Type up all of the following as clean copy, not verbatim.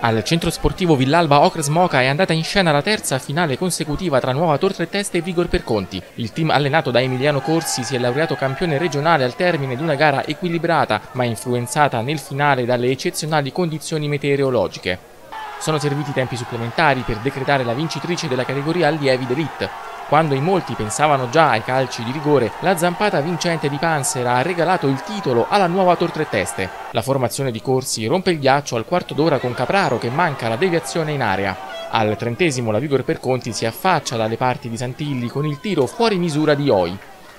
Al centro sportivo Villalba Ocres Moca è andata in scena la terza finale consecutiva tra Nuova Tor Tre Teste e Vigor Perconti. Il team allenato da Emiliano Corsi si è laureato campione regionale al termine di una gara equilibrata, ma influenzata nel finale dalle eccezionali condizioni meteorologiche. Sono serviti tempi supplementari per decretare la vincitrice della categoria allievi d'élite. Quando in molti pensavano già ai calci di rigore, la zampata vincente di Panzer ha regalato il titolo alla Nuova Tor Tre Teste. La formazione di Corsi rompe il ghiaccio al quarto d'ora con Capraro che manca la deviazione in area. Al 30° la Vigor Perconti si affaccia dalle parti di Santilli con il tiro fuori misura di Oi.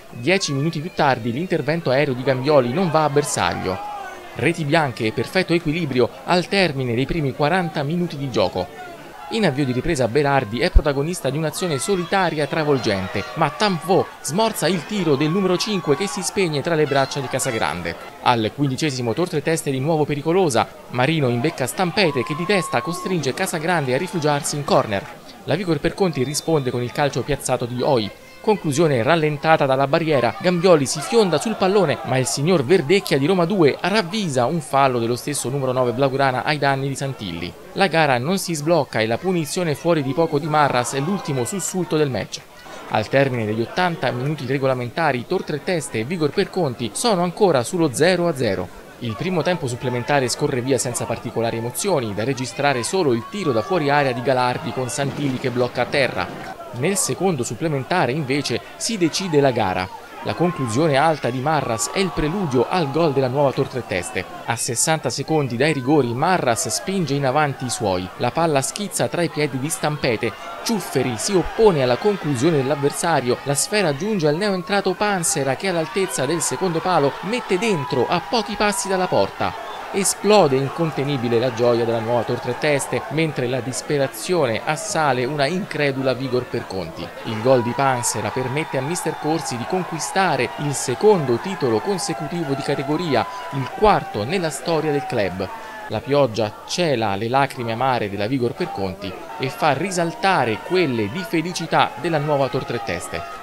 10 minuti più tardi l'intervento aereo di Gambioli non va a bersaglio. Reti bianche e perfetto equilibrio al termine dei primi 40 minuti di gioco. In avvio di ripresa Berardi è protagonista di un'azione solitaria travolgente, ma Tamfo smorza il tiro del numero 5 che si spegne tra le braccia di Casagrande. Al 15° Tor Tre Teste di nuovo pericolosa, Marino imbecca Stampete che di testa costringe Casagrande a rifugiarsi in corner. La Vigor Perconti risponde con il calcio piazzato di Oi. Conclusione rallentata dalla barriera, Gambioli si fionda sul pallone, ma il signor Verdecchia di Roma 2 ravvisa un fallo dello stesso numero 9 Blaugrana ai danni di Santilli. La gara non si sblocca e la punizione fuori di poco di Marras è l'ultimo sussulto del match. Al termine degli 80 minuti regolamentari, Tor Tre Teste e Vigor Perconti sono ancora sullo 0-0. Il primo tempo supplementare scorre via senza particolari emozioni, da registrare solo il tiro da fuori area di Galardi con Santilli che blocca a terra. Nel secondo supplementare invece si decide la gara. La conclusione alta di Marras è il preludio al gol della Nuova Tor Tre Teste. A 60 secondi dai rigori Marras spinge in avanti i suoi. La palla schizza tra i piedi di Stampete. Ciufferi si oppone alla conclusione dell'avversario. La sfera giunge al neoentrato Pansera che all'altezza del secondo palo mette dentro a pochi passi dalla porta. Esplode incontenibile la gioia della Nuova Tor Tre Teste, mentre la disperazione assale una incredula Vigor Perconti. Il gol di Pansera permette a mister Corsi di conquistare il secondo titolo consecutivo di categoria, il quarto nella storia del club. La pioggia cela le lacrime amare della Vigor Perconti e fa risaltare quelle di felicità della Nuova Tor Tre Teste.